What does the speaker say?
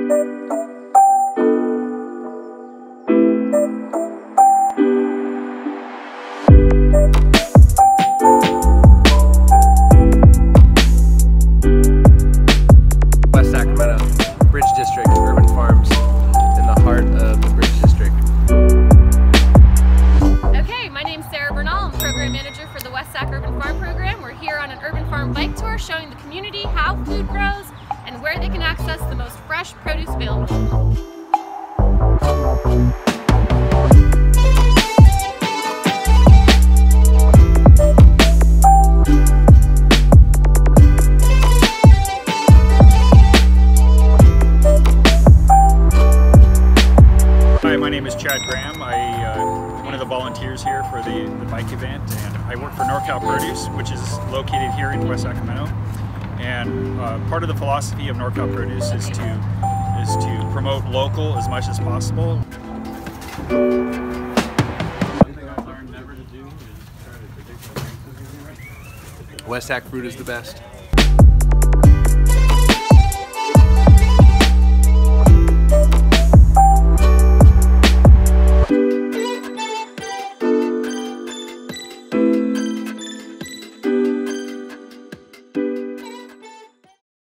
West Sacramento, Bridge District, Urban Farms, in the heart of the Bridge District. Okay, my name's Sarah Bernal. I'm Program Manager for the West Sac Urban Farm Program. We're here on an urban farm bike tour showing the community how food grows and where they can access the most fresh produce available. Hi, my name is Chad Graham. I'm one of the volunteers here for the bike event, and I work for NorCal Produce, which is located here in West Sacramento. And part of the philosophy of NorCal Produce is to promote local as much as possible. One thing I've learned never to do is try to predict what prices are going to be. West Sac fruit is the best.